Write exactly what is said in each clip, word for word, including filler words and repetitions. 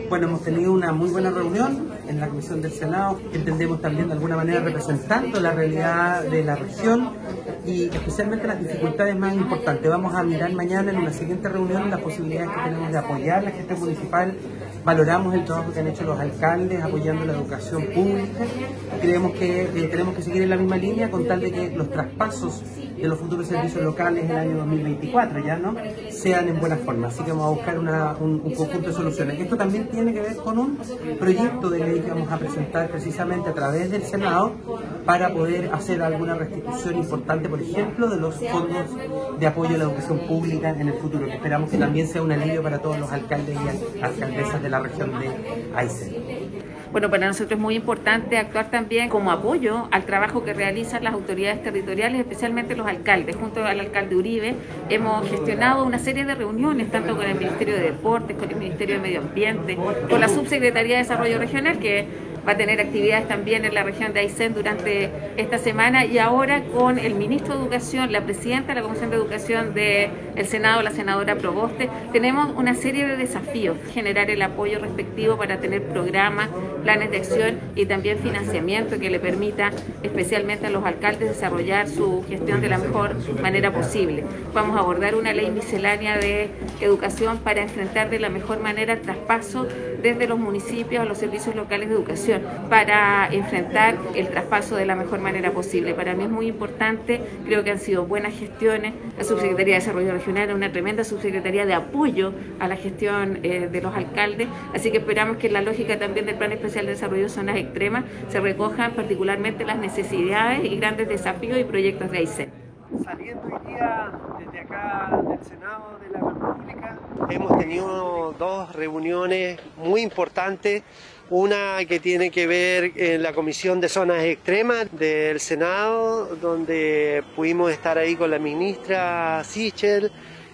Bueno, hemos tenido una muy buena reunión en la Comisión del Senado, entendemos también de alguna manera representando la realidad de la región y especialmente las dificultades más importantes. Vamos a mirar mañana en una siguiente reunión las posibilidades que tenemos de apoyar la gestión municipal. Valoramos el trabajo que han hecho los alcaldes apoyando la educación pública. Creemos que eh, tenemos que seguir en la misma línea con tal de que los traspasos de los futuros servicios locales en el año dos mil veinticuatro ya no sean en buena forma. Así que vamos a buscar una, un, un conjunto de soluciones. Esto también tiene que ver con un proyecto de ley que vamos a presentar precisamente a través del Senado para poder hacer alguna restitución importante, por ejemplo, de los fondos de apoyo a la educación pública en el futuro, que esperamos que también sea un alivio para todos los alcaldes y alcaldesas de la región de Aysén. Bueno, para nosotros es muy importante actuar también como apoyo al trabajo que realizan las autoridades territoriales, especialmente los alcaldes. Junto al alcalde Uribe hemos gestionado una serie de reuniones, tanto con el Ministerio de Deportes, con el Ministerio de Medio Ambiente, con la Subsecretaría de Desarrollo Regional, que va a tener actividades también en la región de Aysén durante esta semana, y ahora con el ministro de Educación, la presidenta de la Comisión de Educación del Senado, la senadora Proboste. Tenemos una serie de desafíos: generar el apoyo respectivo para tener programas, planes de acción y también financiamiento que le permita especialmente a los alcaldes desarrollar su gestión de la mejor manera posible. Vamos a abordar una ley miscelánea de educación para enfrentar de la mejor manera el traspaso desde los municipios a los servicios locales de educación, para enfrentar el traspaso de la mejor manera posible. Para mí es muy importante, creo que han sido buenas gestiones. La Subsecretaría de Desarrollo Regional es una tremenda subsecretaría de apoyo a la gestión eh, de los alcaldes, así que esperamos que en la lógica también del Plan Especial de Desarrollo de Zonas Extremas se recojan particularmente las necesidades y grandes desafíos y proyectos de Aysén. Saliendo hoy día desde acá del Senado de la República, hemos tenido dos reuniones muy importantes. Una que tiene que ver en la Comisión de Zonas Extremas del Senado, donde pudimos estar ahí con la ministra Sichel,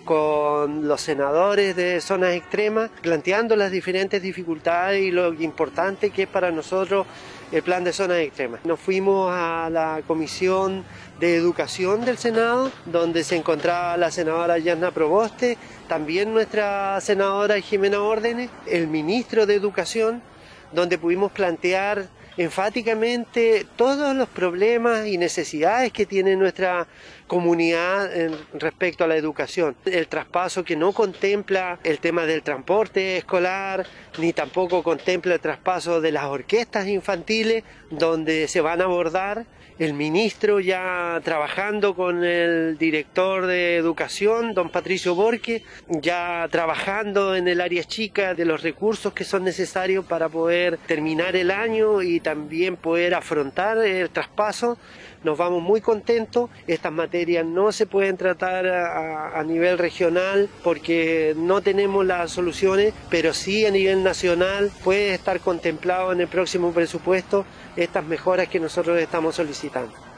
con los senadores de zonas extremas, planteando las diferentes dificultades y lo importante que es para nosotros el plan de zonas extremas. Nos fuimos a la Comisión de Educación del Senado, donde se encontraba la senadora Yasna Proboste, también nuestra senadora Jimena Órdenes, el ministro de Educación, donde pudimos plantear enfáticamente todos los problemas y necesidades que tiene nuestra comunidad en respecto a la educación. El traspaso que no contempla el tema del transporte escolar, ni tampoco contempla el traspaso de las orquestas infantiles, donde se van a abordar. El ministro ya trabajando con el director de educación, don Patricio Borque, ya trabajando en el área chica de los recursos que son necesarios para poder terminar el año y también poder afrontar el traspaso. Nos vamos muy contentos. Estas materias no se pueden tratar a, a nivel regional porque no tenemos las soluciones, pero sí a nivel nacional puede estar contemplado en el próximo presupuesto estas mejoras que nosotros estamos solicitando.